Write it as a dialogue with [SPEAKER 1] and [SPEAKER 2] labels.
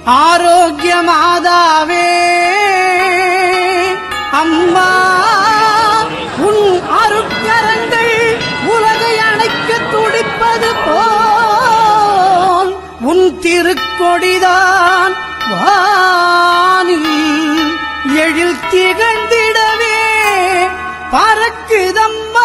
[SPEAKER 1] ஆரோக்கிய மாதாவே அம்மா, உன் அருட்கரங்கள் உலகை அணைக்க துடிப்பது போல் உன் திருக்கொடிதான் வானில் எழில் திகழ்ந்திடவே பறக்குதம்மா.